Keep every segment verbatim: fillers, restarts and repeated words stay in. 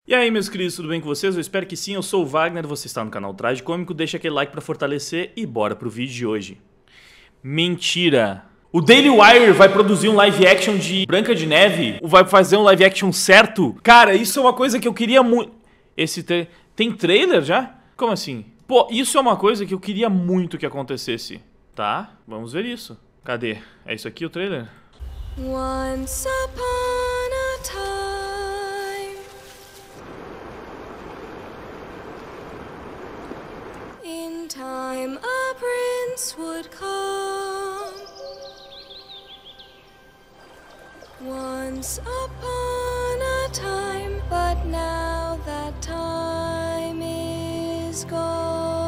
E aí, meus queridos, tudo bem com vocês? Eu espero que sim, eu sou o Wagner, você está no canal Traje Cômico, deixa aquele like pra fortalecer e bora pro vídeo de hoje. Mentira! O Daily Wire vai produzir um live action de Branca de Neve? Vai fazer um live action certo? Cara, isso é uma coisa que eu queria muito... Esse tra... Tem trailer já? Como assim? Pô, isso é uma coisa que eu queria muito que acontecesse. Tá, vamos ver isso. Cadê? É isso aqui o trailer? Once upon a time. In time a prince would come. Once upon a time, but now that time is gone.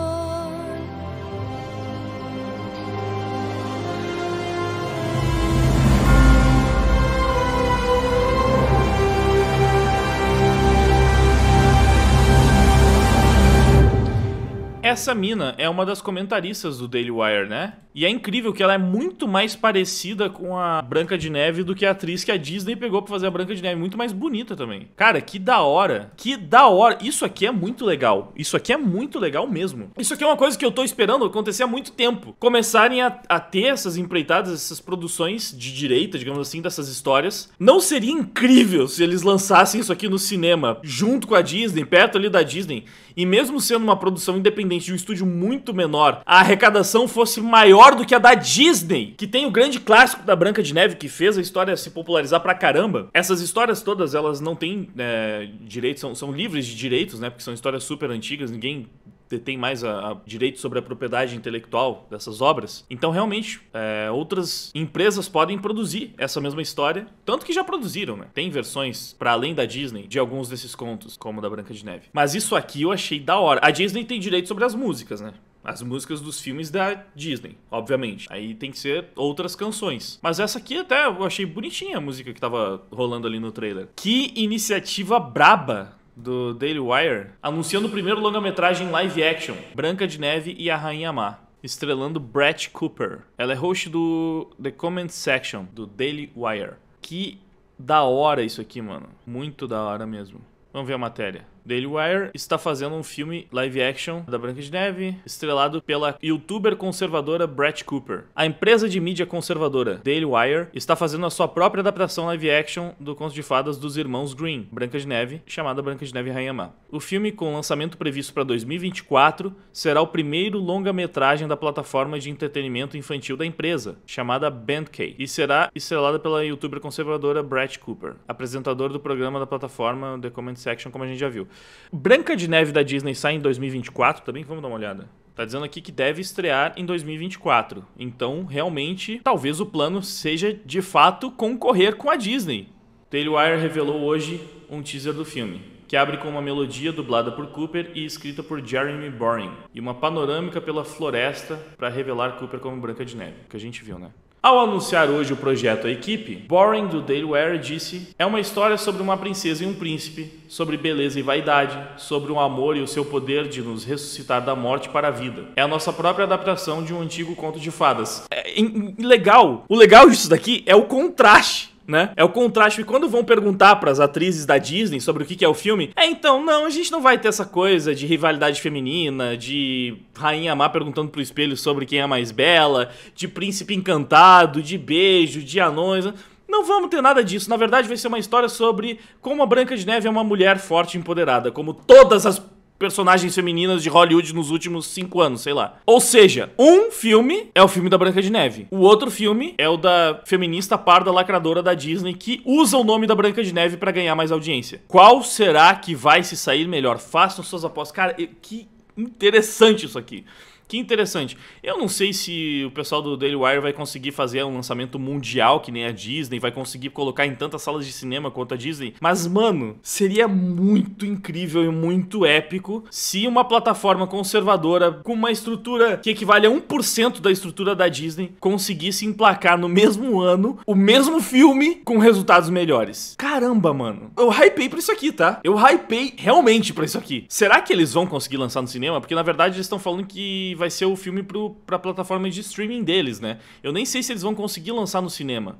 Essa mina é uma das comentaristas do Daily Wire, né? E é incrível que ela é muito mais parecida com a Branca de Neve do que a atriz que a Disney pegou pra fazer a Branca de Neve. Muito mais bonita também. Cara, que da hora. Que da hora. Isso aqui é muito legal. Isso aqui é muito legal mesmo. Isso aqui é uma coisa que eu tô esperando acontecer há muito tempo. Começarem a, a ter essas empreitadas, essas produções de direita, digamos assim, dessas histórias. Não seria incrível se eles lançassem isso aqui no cinema, junto com a Disney, perto ali da Disney, e mesmo sendo uma produção independente de um estúdio muito menor, a arrecadação fosse maior do que a da Disney, que tem o grande clássico da Branca de Neve, que fez a história se popularizar pra caramba. Essas histórias todas, elas não têm é, direitos, são, são livres de direitos, né? Porque são histórias super antigas, ninguém detém mais a, a direito sobre a propriedade intelectual dessas obras. Então, realmente, é, outras empresas podem produzir essa mesma história, tanto que já produziram, né? Tem versões para além da Disney de alguns desses contos, como o da Branca de Neve. Mas isso aqui eu achei da hora. A Disney tem direito sobre as músicas, né? As músicas dos filmes da Disney, obviamente. Aí tem que ser outras canções. Mas essa aqui até eu achei bonitinha a música que tava rolando ali no trailer. Que iniciativa braba do Daily Wire, anunciando o primeiro longa-metragem live action, Branca de Neve e a Rainha Má, estrelando Brett Cooper. Ela é host do The Comment Section, do Daily Wire. Que da hora isso aqui, mano. Muito da hora mesmo. Vamos ver a matéria. Daily Wire está fazendo um filme live action da Branca de Neve, estrelado pela youtuber conservadora Brett Cooper. A empresa de mídia conservadora Daily Wire está fazendo a sua própria adaptação live action do conto de fadas dos irmãos Green, Branca de Neve, chamada Branca de Neve e Rainha Má. O filme, com lançamento previsto para dois mil e vinte e quatro, será o primeiro longa-metragem da plataforma de entretenimento infantil da empresa, chamada Bandcamp, e será estrelada pela youtuber conservadora Brett Cooper, apresentador do programa da plataforma The Comment Section, como a gente já viu. Branca de Neve da Disney sai em dois mil e vinte e quatro também? Vamos dar uma olhada. Tá dizendo aqui que deve estrear em dois mil e vinte e quatro. Então, realmente, talvez o plano seja, de fato, concorrer com a Disney. Daily Wire revelou hoje um teaser do filme, que abre com uma melodia dublada por Cooper e escrita por Jeremy Boring, e uma panorâmica pela floresta para revelar Cooper como Branca de Neve, que a gente viu, né? Ao anunciar hoje o projeto à equipe, Boring, do Daily Wire, disse: é uma história sobre uma princesa e um príncipe, sobre beleza e vaidade, sobre o amor e o seu poder de nos ressuscitar da morte para a vida. É a nossa própria adaptação de um antigo conto de fadas. É, em, em, legal. O legal disso daqui é o contraste, né? É o contraste. E quando vão perguntar para as atrizes da Disney sobre o que é o filme, é então, não, a gente não vai ter essa coisa de rivalidade feminina, de Rainha Má perguntando pro espelho sobre quem é mais bela, de príncipe encantado, de beijo, de anões. Não vamos ter nada disso. Na verdade, vai ser uma história sobre como a Branca de Neve é uma mulher forte e empoderada, como todas as personagens femininas de Hollywood nos últimos cinco anos, sei lá. Ou seja, um filme é o filme da Branca de Neve. O outro filme é o da feminista parda lacradora da Disney, que usa o nome da Branca de Neve pra ganhar mais audiência. Qual será que vai se sair melhor? Façam suas apostas. Cara, que interessante isso aqui. Que interessante. Eu não sei se o pessoal do Daily Wire vai conseguir fazer um lançamento mundial que nem a Disney, vai conseguir colocar em tantas salas de cinema quanto a Disney, mas, mano, seria muito incrível e muito épico se uma plataforma conservadora com uma estrutura que equivale a um por cento da estrutura da Disney conseguisse emplacar no mesmo ano o mesmo filme com resultados melhores. Caramba, mano. Eu hypei pra isso aqui, tá? Eu hypei realmente pra isso aqui. Será que eles vão conseguir lançar no cinema? Porque, na verdade, eles estão falando que vai ser o filme pro, pra plataforma de streaming deles, né? Eu nem sei se eles vão conseguir lançar no cinema.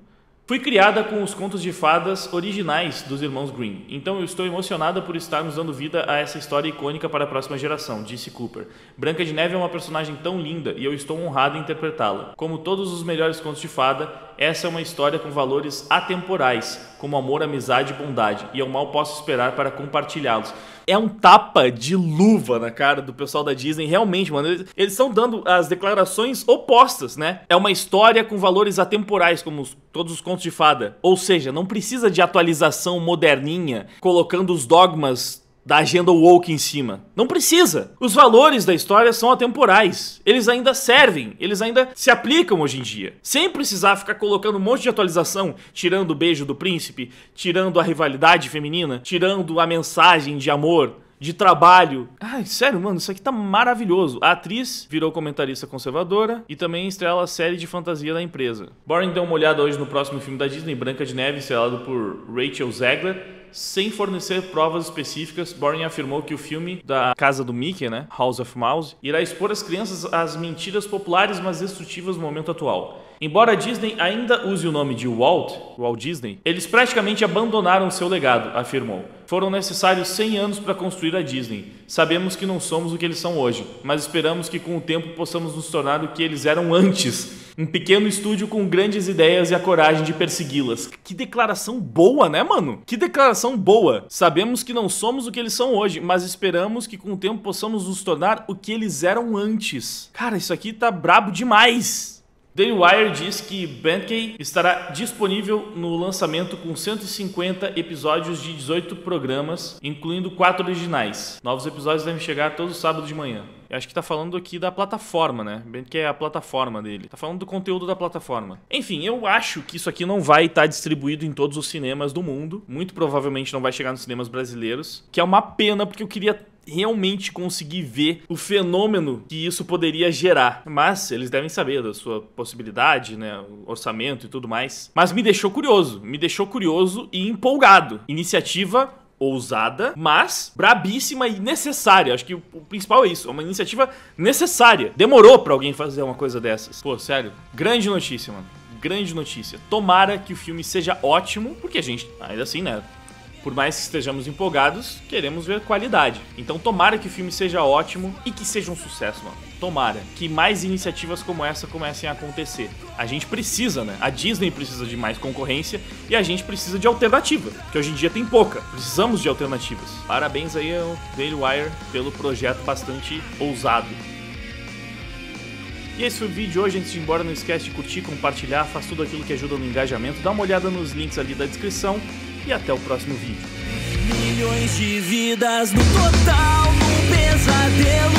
Fui criada com os contos de fadas originais dos irmãos Grimm, então eu estou emocionada por estarmos dando vida a essa história icônica para a próxima geração, disse Cooper. Branca de Neve é uma personagem tão linda e eu estou honrado em interpretá-la. Como todos os melhores contos de fada, essa é uma história com valores atemporais, como amor, amizade e bondade, e eu mal posso esperar para compartilhá-los. É um tapa de luva na cara do pessoal da Disney, realmente, mano. Eles estão dando as declarações opostas, né? É uma história com valores atemporais, como os, todos os contos de fada. Ou seja, não precisa de atualização moderninha, colocando os dogmas da agenda woke em cima. Não precisa. Os valores da história são atemporais. Eles ainda servem, eles ainda se aplicam hoje em dia. Sem precisar ficar colocando um monte de atualização, tirando o beijo do príncipe, tirando a rivalidade feminina, tirando a mensagem de amor, de trabalho. Ai, sério, mano, isso aqui tá maravilhoso. A atriz virou comentarista conservadora e também estrela a série de fantasia da empresa. Boring deu uma olhada hoje no próximo filme da Disney, Branca de Neve, estrelado por Rachel Zegler. Sem fornecer provas específicas, Boring afirmou que o filme da casa do Mickey, né, House of Mouse, irá expor as crianças às mentiras populares, mas destrutivas no momento atual. Embora a Disney ainda use o nome de Walt, Walt Disney, eles praticamente abandonaram seu legado, afirmou. Foram necessários cem anos para construir a Disney. Sabemos que não somos o que eles são hoje, mas esperamos que com o tempo possamos nos tornar o que eles eram antes. Um pequeno estúdio com grandes ideias e a coragem de persegui-las. Que declaração boa, né, mano? Que declaração boa. Sabemos que não somos o que eles são hoje, mas esperamos que com o tempo possamos nos tornar o que eles eram antes. Cara, isso aqui tá brabo demais. Daily Wire diz que Bentkey estará disponível no lançamento com cento e cinquenta episódios de dezoito programas, incluindo quatro originais. Novos episódios devem chegar todo sábado de manhã. Eu acho que tá falando aqui da plataforma, né? Bentkey é a plataforma dele. Tá falando do conteúdo da plataforma. Enfim, eu acho que isso aqui não vai estar distribuído em todos os cinemas do mundo. Muito provavelmente não vai chegar nos cinemas brasileiros. Que é uma pena, porque eu queria realmente conseguir ver o fenômeno que isso poderia gerar. Mas eles devem saber da sua possibilidade, né, o orçamento e tudo mais. Mas me deixou curioso, me deixou curioso e empolgado. Iniciativa ousada, mas brabíssima e necessária. Acho que o principal é isso, é uma iniciativa necessária. Demorou pra alguém fazer uma coisa dessas. Pô, sério, grande notícia, mano. Grande notícia. Tomara que o filme seja ótimo, porque a gente, ainda assim, né, por mais que estejamos empolgados, queremos ver qualidade. Então tomara que o filme seja ótimo e que seja um sucesso, mano. Tomara que mais iniciativas como essa comecem a acontecer. A gente precisa, né? A Disney precisa de mais concorrência e a gente precisa de alternativa, que hoje em dia tem pouca. Precisamos de alternativas. Parabéns aí ao Daily Wire pelo projeto bastante ousado. E esse foi o vídeo de hoje. Antes de ir embora, não esquece de curtir, compartilhar, faz tudo aquilo que ajuda no engajamento. Dá uma olhada nos links ali da descrição. E até o próximo vídeo. Milhões de vidas no total, num pesadelo.